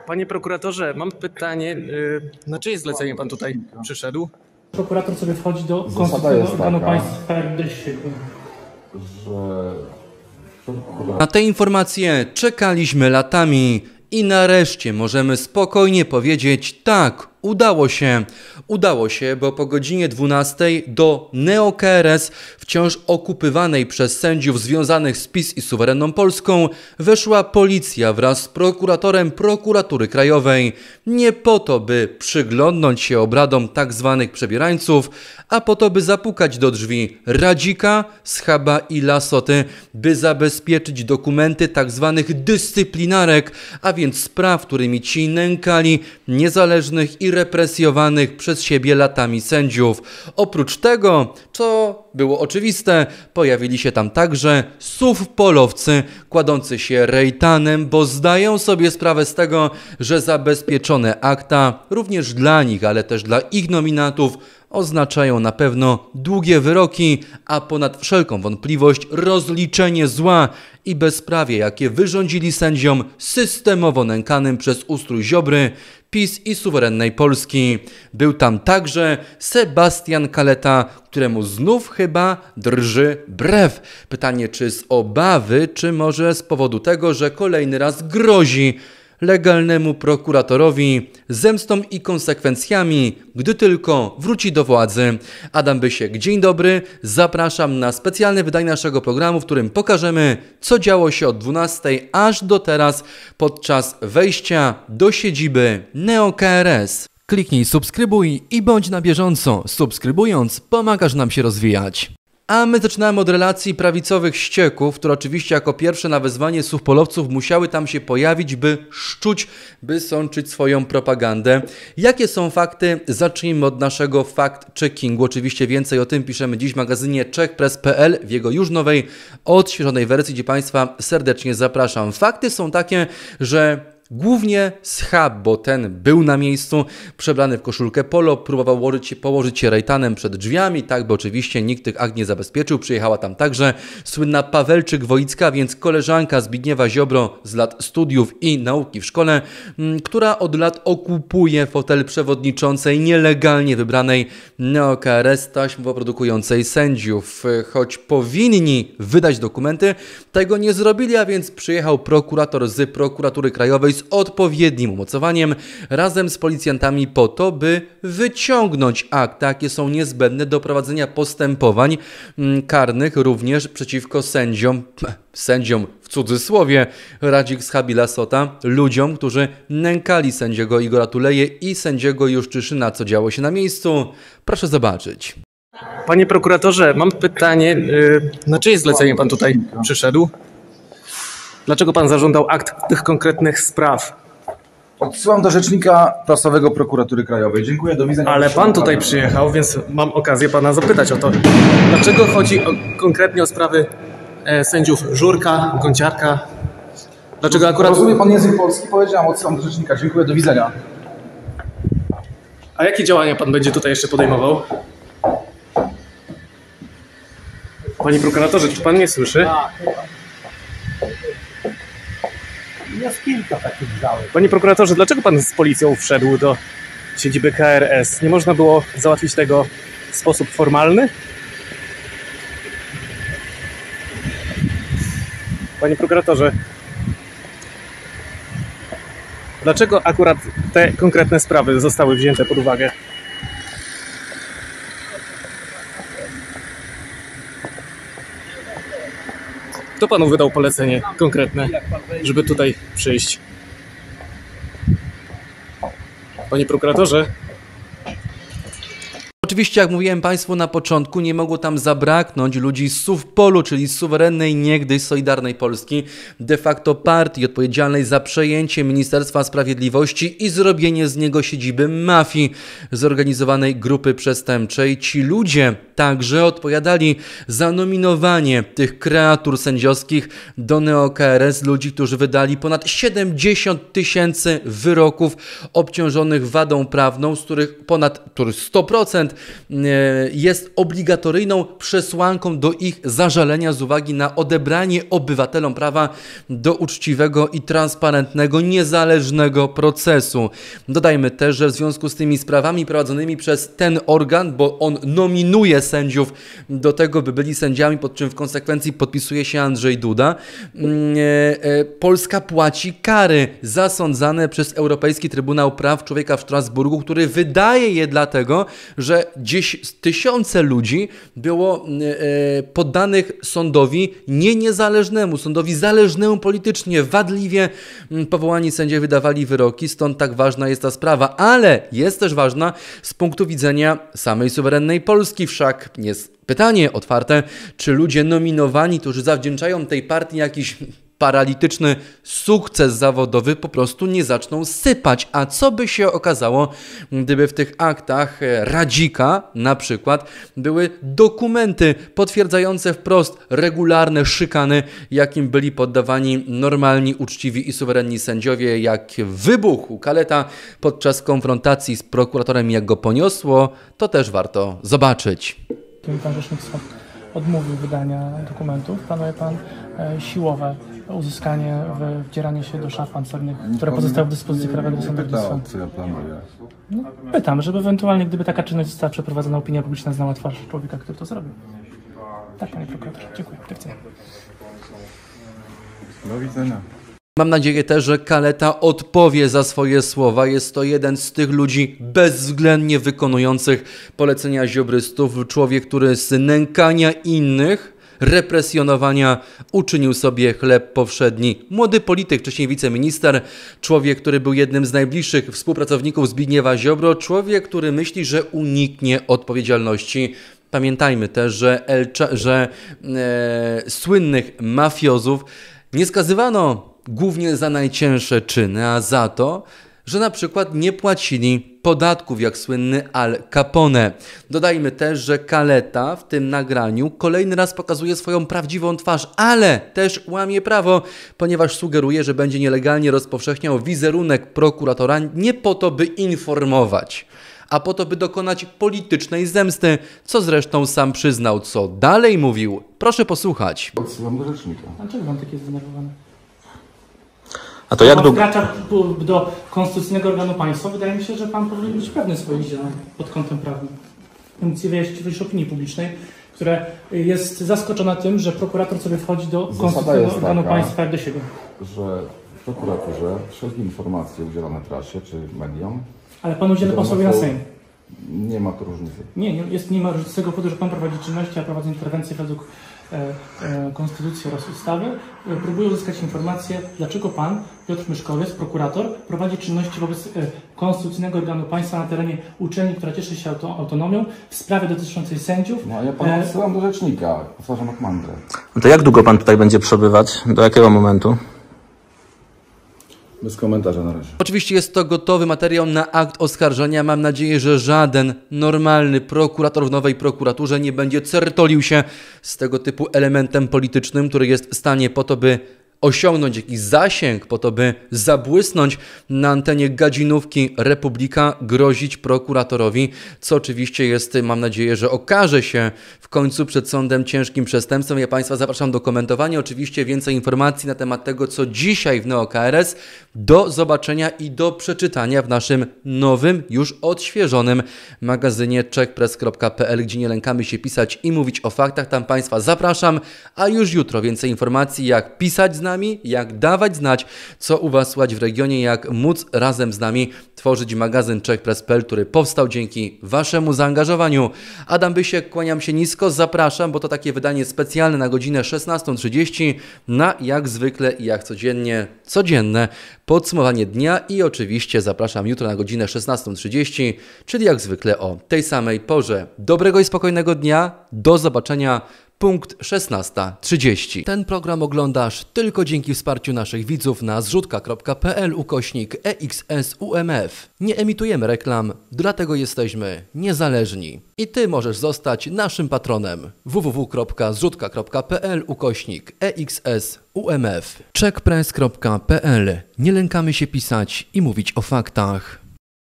Panie prokuratorze, mam pytanie, na czyje zlecenie pan tutaj przyszedł? Prokurator sobie wchodzi do konstytucyjnego organu państwa RD. Na te informacje czekaliśmy latami i nareszcie możemy spokojnie powiedzieć tak, udało się. Udało się, bo po godzinie 12 do neo-KRS, wciąż okupywanej przez sędziów związanych z PiS i suwerenną Polską, weszła policja wraz z prokuratorem Prokuratury Krajowej. Nie po to, by przyglądnąć się obradom tzw. przebierańców, a po to, by zapukać do drzwi Radzika, Schaba i Lassoty, by zabezpieczyć dokumenty tzw. dyscyplinarek, a więc spraw, którymi ci nękali niezależnych i represjowanych przez siebie latami sędziów. Oprócz tego, co było oczywiste, pojawili się tam także SUV-polowcy kładący się rejtanem, bo zdają sobie sprawę z tego, że zabezpieczone akta również dla nich, ale też dla ich nominatów oznaczają na pewno długie wyroki, a ponad wszelką wątpliwość rozliczenie zła i bezprawie, jakie wyrządzili sędziom systemowo nękanym przez ustrój Ziobry, PiS i suwerennej Polski. Był tam także Sebastian Kaleta, któremu znów chyba drży brew. Pytanie, czy z obawy, czy może z powodu tego, że kolejny raz grozi legalnemu prokuratorowi zemstą i konsekwencjami, gdy tylko wróci do władzy. Adam Bysiek, dzień dobry, zapraszam na specjalne wydanie naszego programu, w którym pokażemy, co działo się od 12 aż do teraz podczas wejścia do siedziby neo-KRS. Kliknij subskrybuj i bądź na bieżąco. Subskrybując pomagasz nam się rozwijać. A my zaczynamy od relacji prawicowych ścieków, które oczywiście jako pierwsze na wezwanie SUV-polowców musiały tam się pojawić, by szczuć, by sączyć swoją propagandę. Jakie są fakty? Zacznijmy od naszego fact-checkingu. Oczywiście więcej o tym piszemy dziś w magazynie czechpress.pl w jego już nowej, odświeżonej wersji, gdzie Państwa serdecznie zapraszam. Fakty są takie, że głównie Schab, bo ten był na miejscu, przebrany w koszulkę polo, próbował położyć się rejtanem przed drzwiami, tak, bo oczywiście nikt tych akt nie zabezpieczył. Przyjechała tam także słynna Pawelczyk-Wojcka, więc koleżanka Zbigniewa Ziobro z lat studiów i nauki w szkole, która od lat okupuje fotel przewodniczącej nielegalnie wybranej neo-KRS, taśmowo produkującej sędziów. Choć powinni wydać dokumenty, tego nie zrobili, a więc przyjechał prokurator z Prokuratury Krajowej z odpowiednim umocowaniem razem z policjantami po to, by wyciągnąć akta, jakie są niezbędne do prowadzenia postępowań karnych również przeciwko sędziom w cudzysłowie, Radzik, Schab i Lassota, ludziom, którzy nękali sędziego Igora Tuleję i sędziego Juszczyszyna, co działo się na miejscu. Proszę zobaczyć. Panie prokuratorze, mam pytanie, na czyje zlecenie pan tutaj przyszedł? Dlaczego pan zażądał akt tych konkretnych spraw? Odsyłam do rzecznika prasowego Prokuratury Krajowej. Dziękuję, do widzenia. Ale pan tutaj przyjechał, więc mam okazję pana zapytać o to. Dlaczego chodzi konkretnie o sprawy sędziów Żurka, Gąciarka? Dlaczego akurat... Rozumie pan język polski? Powiedziałem, odsyłam do rzecznika. Dziękuję, do widzenia. A jakie działania pan będzie tutaj jeszcze podejmował? Panie prokuratorze, czy pan mnie słyszy? Jest kilka takich działań. Panie prokuratorze, dlaczego pan z policją wszedł do siedziby KRS? Nie można było załatwić tego w sposób formalny? Panie prokuratorze, dlaczego akurat te konkretne sprawy zostały wzięte pod uwagę? Kto panu wydał polecenie konkretne, żeby tutaj przyjść? Panie prokuratorze? Oczywiście, jak mówiłem Państwu na początku, nie mogło tam zabraknąć ludzi z SUV-polu, czyli z suwerennej niegdyś Solidarnej Polski, de facto partii odpowiedzialnej za przejęcie Ministerstwa Sprawiedliwości i zrobienie z niego siedziby mafii, zorganizowanej grupy przestępczej. Ci ludzie także odpowiadali za nominowanie tych kreatur sędziowskich do neo-KRS, ludzi, którzy wydali ponad 70 000 wyroków obciążonych wadą prawną, z których 100% jest obligatoryjną przesłanką do ich zażalenia z uwagi na odebranie obywatelom prawa do uczciwego i transparentnego, niezależnego procesu. Dodajmy też, że w związku z tymi sprawami prowadzonymi przez ten organ, bo on nominuje sędziów do tego, by byli sędziami, pod czym w konsekwencji podpisuje się Andrzej Duda, Polska płaci kary zasądzane przez Europejski Trybunał Praw Człowieka w Strasburgu, który wydaje je dlatego, że tysiące ludzi było poddanych sądowi niezależnemu, sądowi zależnemu politycznie, wadliwie powołani sędziowie wydawali wyroki, stąd tak ważna jest ta sprawa, ale jest też ważna z punktu widzenia samej suwerennej Polski, wszak jest pytanie otwarte, czy ludzie nominowani, którzy zawdzięczają tej partii jakiś paralityczny sukces zawodowy, po prostu nie zaczną sypać. A co by się okazało, gdyby w tych aktach Radzika na przykład były dokumenty potwierdzające wprost regularne szykany, jakim byli poddawani normalni, uczciwi i suwerenni sędziowie, jak wybuchł Kaleta podczas konfrontacji z prokuratorem, jak go poniosło, to też warto zobaczyć. Pan rzecznik odmówił wydania dokumentów. Planuje pan siłowe uzyskanie, wdzieranie się do szaf pancernych, które pozostały w dyspozycji Krajowego Sądownictwa. Co ja planuję? No, pytam, żeby ewentualnie, gdyby taka czynność została przeprowadzona, opinia publiczna znała twarz człowieka, który to zrobił. Tak, panie prokuratorze. Dziękuję. Do widzenia. Mam nadzieję też, że Kaleta odpowie za swoje słowa. Jest to jeden z tych ludzi bezwzględnie wykonujących polecenia ziobrystów. Człowiek, który z nękania innych, represjonowania uczynił sobie chleb powszedni. Młody polityk, wcześniej wiceminister, człowiek, który był jednym z najbliższych współpracowników Zbigniewa Ziobro, człowiek, który myśli, że uniknie odpowiedzialności. Pamiętajmy też, że słynnych mafiozów nie skazywano głównie za najcięższe czyny, a za to, że na przykład nie płacili podatków, jak słynny Al Capone. Dodajmy też, że Kaleta w tym nagraniu kolejny raz pokazuje swoją prawdziwą twarz, ale też łamie prawo, ponieważ sugeruje, że będzie nielegalnie rozpowszechniał wizerunek prokuratora nie po to, by informować, a po to, by dokonać politycznej zemsty, co zresztą sam przyznał. Co dalej mówił? Proszę posłuchać. Odsyłam do rzecznika. Dlaczego pan tak jest zdenerwowany? A to jak Pan długo? wkracza do konstytucyjnego organu państwa. Wydaje mi się, że pan powinien być pewny swoich działań pod kątem prawnym. Inicjatywy opinii publicznej, która jest zaskoczona tym, że prokurator sobie wchodzi do konstytucyjnego organu państwa jak do siebie. Że w prokuraturze wszelkie informacje udzielone prasie czy mediom. Ale pan udziela sobie na Sejm. Nie ma tu różnicy. Nie ma różnicy z tego powodu, że pan prowadzi czynności, a prowadzę interwencje według konstytucji oraz ustawy. Próbuję uzyskać informację, dlaczego pan, Piotr Myszkowiec, prokurator, prowadzi czynności wobec konstytucyjnego organu państwa na terenie uczelni, która cieszy się autonomią, w sprawie dotyczącej sędziów. No a ja pana odsyłam do rzecznika. Powtarzam jak mantrę. To jak długo pan tutaj będzie przebywać? Do jakiego momentu? Bez komentarza na razie. Oczywiście jest to gotowy materiał na akt oskarżenia. Mam nadzieję, że żaden normalny prokurator w nowej prokuraturze nie będzie certolił się z tego typu elementem politycznym, który jest w stanie po to, by osiągnąć jakiś zasięg, po to, by zabłysnąć na antenie gadzinówki Republika, grozić prokuratorowi, co oczywiście jest, mam nadzieję, że okaże się w końcu przed sądem ciężkim przestępstwem. Ja Państwa zapraszam do komentowania. Oczywiście więcej informacji na temat tego, co dzisiaj w NeoKRS, do zobaczenia i do przeczytania w naszym nowym, już odświeżonym magazynie czechpress.pl, gdzie nie lękamy się pisać i mówić o faktach. Tam Państwa zapraszam, a już jutro więcej informacji, jak pisać z nami, jak dawać znać, co u Was słychać w regionie, jak móc razem z nami tworzyć magazyn czechpress.pl, który powstał dzięki Waszemu zaangażowaniu. Adam Bysiek, kłaniam się nisko, zapraszam, bo to takie wydanie specjalne na godzinę 16:30 na jak zwykle i jak codzienne podsumowanie dnia i oczywiście zapraszam jutro na godzinę 16:30, czyli jak zwykle o tej samej porze. Dobrego i spokojnego dnia, do zobaczenia. Punkt 16:30. Ten program oglądasz tylko dzięki wsparciu naszych widzów na zrzutka.pl/EXS-UMF. Nie emitujemy reklam, dlatego jesteśmy niezależni. I Ty możesz zostać naszym patronem. www.zrzutka.pl/EXS-UMF. czechpress.pl. Nie lękamy się pisać i mówić o faktach.